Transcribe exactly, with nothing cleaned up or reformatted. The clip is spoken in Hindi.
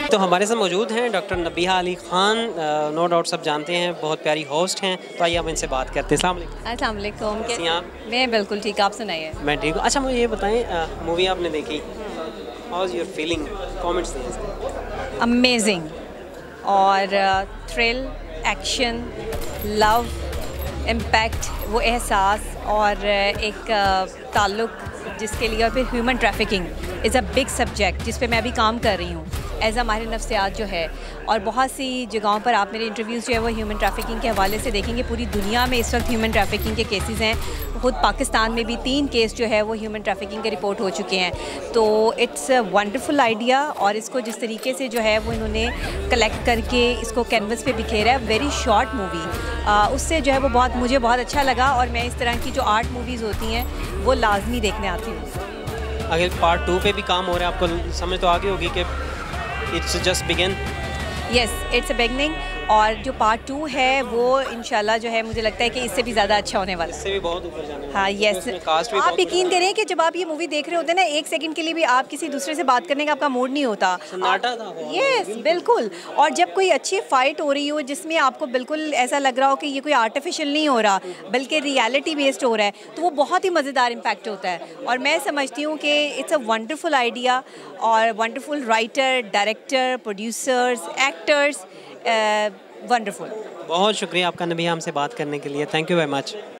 तो हमारे साथ मौजूद हैं doctor Nabiha Ali Khan, no doubt सब जानते हैं, बहुत प्यारी होस्ट हैं। तो आइए हम इनसे बात करते हैं। अस्सलाम वालेकुम। कैसी हैं आप? मैं बिल्कुल ठीक, आप सुनाइए। मैं ठीक हूँ। अच्छा मुझे ये बताएं, मूवी आपने देखी, how is your feeling, comments दें इसके। अमेजिंग और थ्रिल, एक्शन, लव, इम्पैक्ट, वो एहसास और एक ताल्लुक़ जिसके लिए, और फिर human trafficking is a big subject जिस पे मैं अभी काम कर रही हूँ एज अ माहिर नफ्सियात जो है। और बहुत सी जगहों पर आप मेरे इंटरव्यूज़ जो है वो ह्यूमन ट्रैफिकिंग के हवाले से देखेंगे। पूरी दुनिया में इस वक्त ह्यूमन ट्रैफिकिंग के केसेस हैं। ख़ुद पाकिस्तान में भी तीन केस जो है वो ह्यूमन ट्रैफिकिंग के रिपोर्ट हो चुके हैं। तो इट्स अ वंडरफुल आइडिया, और इसको जिस तरीके से जो है वो इन्होंने कलेक्ट करके इसको कैनवस पे बिखेरा है, वेरी शॉर्ट मूवी, उससे जो है वो बहुत मुझे बहुत अच्छा लगा। और मैं इस तरह की जो आर्ट मूवीज़ होती हैं वो लाजमी देखने आती हूँ। अगर पार्ट टू पे भी काम हो रहा है, आपको समझ तो आ गई होगी कि it's just begin. Yes, it's a beginning. और जो पार्ट टू है वो इंशाल्लाह जो है मुझे लगता है कि इससे भी ज़्यादा अच्छा होने वाला है, इससे भी बहुत ऊपर जाने वाला है। हाँ यस। आप यकीन करें कि जब आप ये मूवी देख रहे होते हैं ना, एक सेकंड के लिए भी आप किसी दूसरे से बात करने का आपका मूड नहीं होता। सन्नाटा था। यस बिल्कुल। और जब कोई अच्छी फ़ाइट हो रही हो जिसमें आपको बिल्कुल ऐसा लग रहा हो कि ये कोई आर्टिफिशियल नहीं हो रहा बल्कि रियलिटी बेस्ड हो रहा है, तो वो बहुत ही मज़ेदार इम्पैक्ट होता है। और मैं समझती हूँ कि इट्स अ वंडरफुल आइडिया, और wonderful writer, director, producers, actors, wonderful. बहुत शुक्रिया आपका नबीहा हमसे बात करने के लिए। Thank you very much.